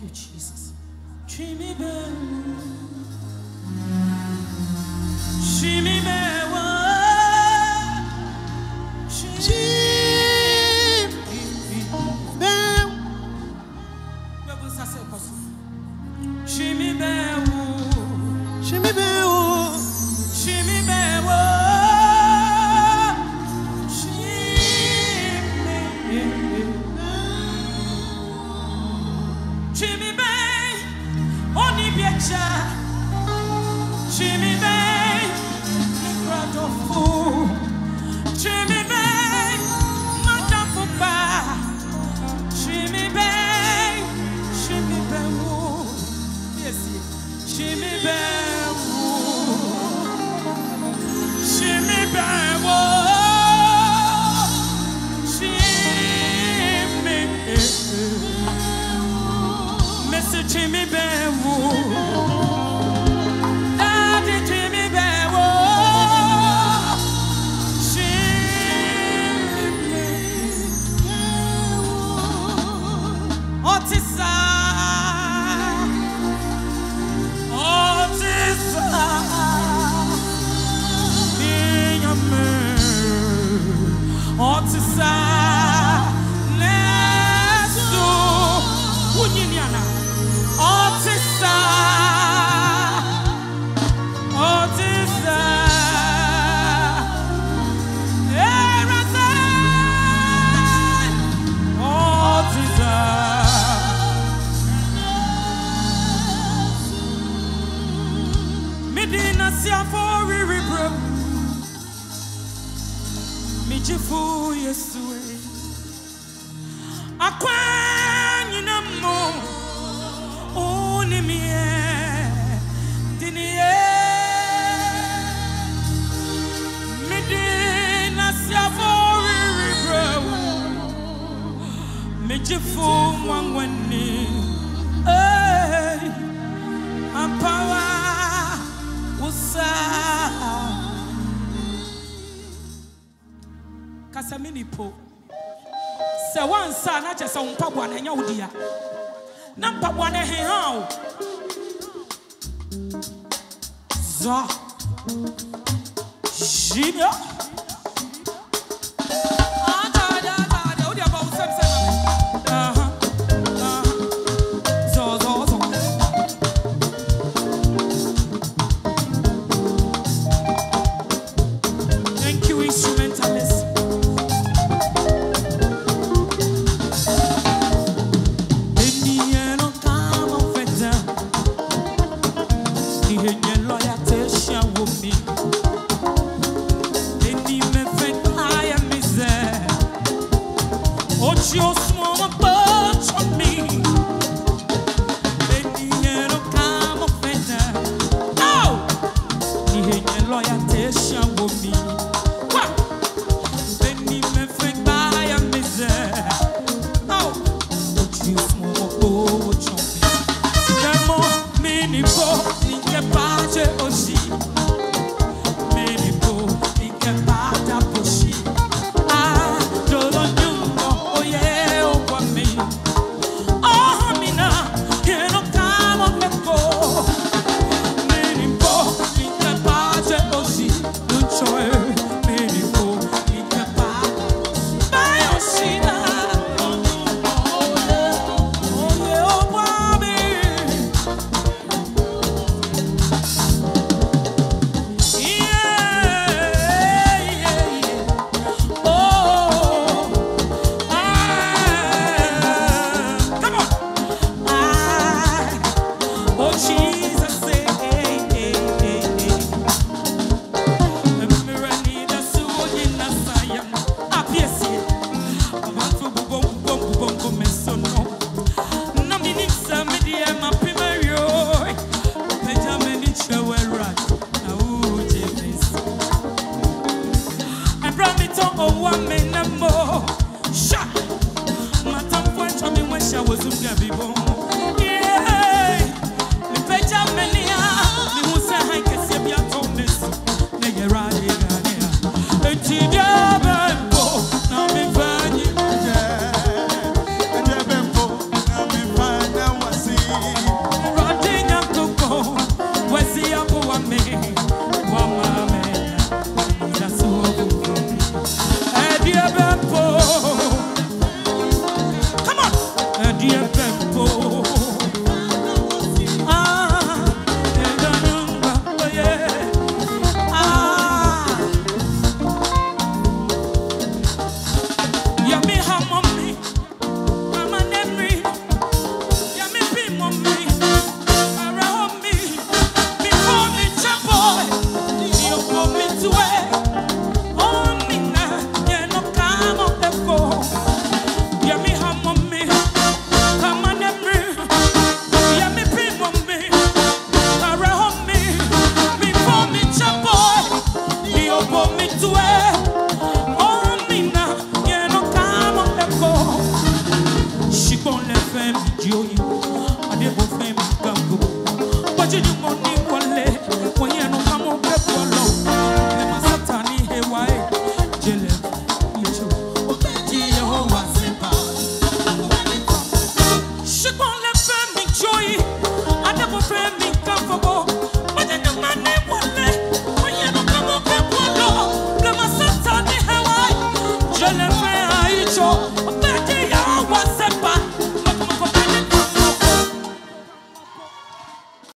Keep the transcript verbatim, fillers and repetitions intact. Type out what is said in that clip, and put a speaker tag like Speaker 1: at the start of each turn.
Speaker 1: you, Jesus. Chimi bewu, chimi bewu, chimi bewu. Bewu sase kosu. Chimi bewu, chimi bewu, chimi bewu. Jimmy Bay, Oni Biacha, Jimmy Bay, Nigrado Fu, Jimmy Bay, Madame Fuba, Jimmy Bay, Jimmy Bay, yes, Jimmy Bay, Jimmy Bay, Jimmy Bewu, Daddy Jimmy Bewu, Jimmy Otisa, Otisa, Niame, Otisa, Nesu, Unyiniana. Otisa, Otisa, Erasa, Otisa. Medina siafori ribro, mijifu Yesue, akwanyi namo. Unimie, dinie, Medina siafori ribro, mijifu mwangwani, eh, ampawa usa. Kasamini po, se wansa na chesa umpabwa na nyaudia. Nampa bwana hao za Jimmy thank you, instrumentalist. Your